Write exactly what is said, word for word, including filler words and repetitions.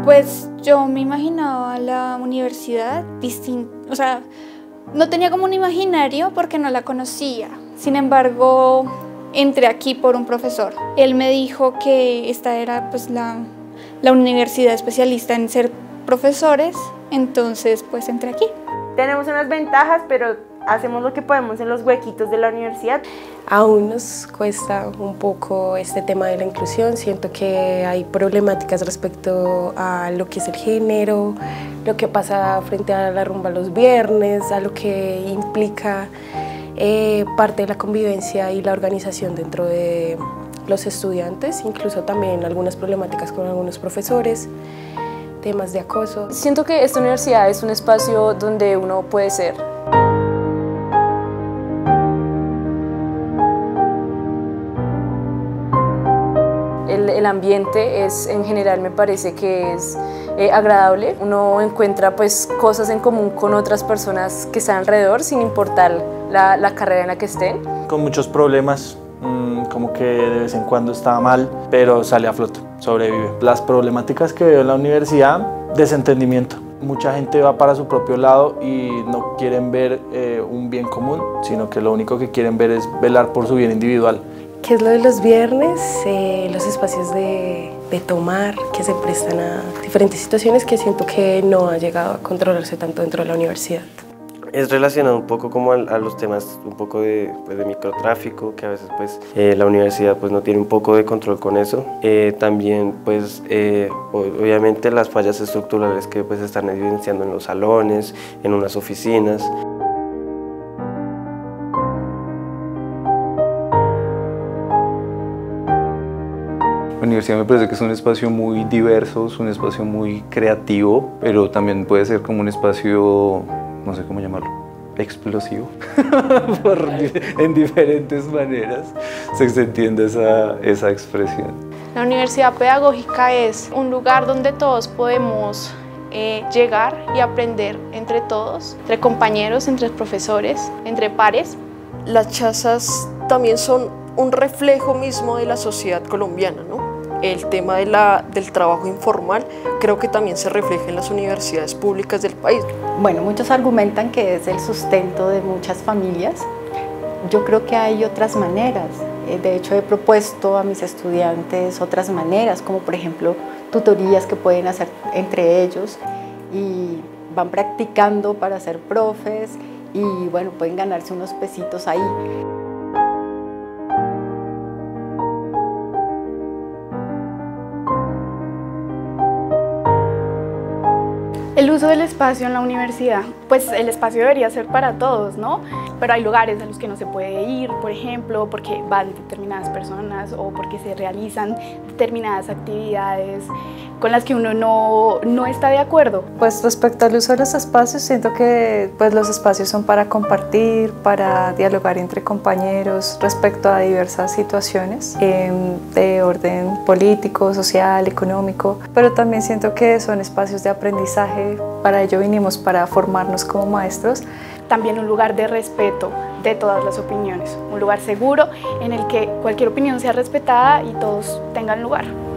Pues yo me imaginaba la universidad distinta, o sea, no tenía como un imaginario porque no la conocía. Sin embargo, entré aquí por un profesor. Él me dijo que esta era pues la, la universidad especialista en ser profesores, entonces pues entré aquí. Tenemos unas ventajas, pero hacemos lo que podemos en los huequitos de la universidad. Aún nos cuesta un poco este tema de la inclusión. Siento que hay problemáticas respecto a lo que es el género, lo que pasa frente a la rumba los viernes, a lo que implica eh, parte de la convivencia y la organización dentro de los estudiantes, incluso también algunas problemáticas con algunos profesores, temas de acoso. Siento que esta universidad es un espacio donde uno puede ser. El, el ambiente es, en general, me parece que es eh, agradable. Uno encuentra pues cosas en común con otras personas que están alrededor, sin importar la, la carrera en la que estén. Con muchos problemas, mmm, como que de vez en cuando está mal, pero sale a flote, sobrevive. Las problemáticas que veo en la universidad, desentendimiento. Mucha gente va para su propio lado y no quieren ver eh, un bien común, sino que lo único que quieren ver es velar por su bien individual. ¿Qué es lo de los viernes? Eh, los espacios de, de tomar que se prestan a diferentes situaciones que siento que no ha llegado a controlarse tanto dentro de la universidad. Es relacionado un poco como a, a los temas un poco de, pues, de microtráfico, que a veces pues, eh, la universidad pues, no tiene un poco de control con eso. Eh, también pues, eh, obviamente las fallas estructurales que pues, se están evidenciando en los salones, en unas oficinas. La universidad me parece que es un espacio muy diverso, es un espacio muy creativo, pero también puede ser como un espacio, no sé cómo llamarlo, explosivo, Por, en diferentes maneras se entiende esa, esa expresión. La universidad pedagógica es un lugar donde todos podemos eh, llegar y aprender entre todos, entre compañeros, entre profesores, entre pares. Las chazas también son un reflejo mismo de la sociedad colombiana, ¿no? El tema de la, del trabajo informal creo que también se refleja en las universidades públicas del país. Bueno, muchos argumentan que es el sustento de muchas familias. Yo creo que hay otras maneras. De hecho, he propuesto a mis estudiantes otras maneras, como por ejemplo tutorías que pueden hacer entre ellos y van practicando para ser profes y bueno, pueden ganarse unos pesitos ahí. El uso del espacio en la universidad, pues el espacio debería ser para todos, ¿no? Pero hay lugares a los que no se puede ir, por ejemplo, porque van determinadas personas o porque se realizan determinadas actividades con las que uno no, no está de acuerdo. Pues respecto al uso de los espacios, siento que pues, los espacios son para compartir, para dialogar entre compañeros respecto a diversas situaciones eh, de orden político, social, económico, pero también siento que son espacios de aprendizaje. Para ello vinimos, para formarnos como maestros. También un lugar de respeto de todas las opiniones, un lugar seguro en el que cualquier opinión sea respetada y todos tengan lugar.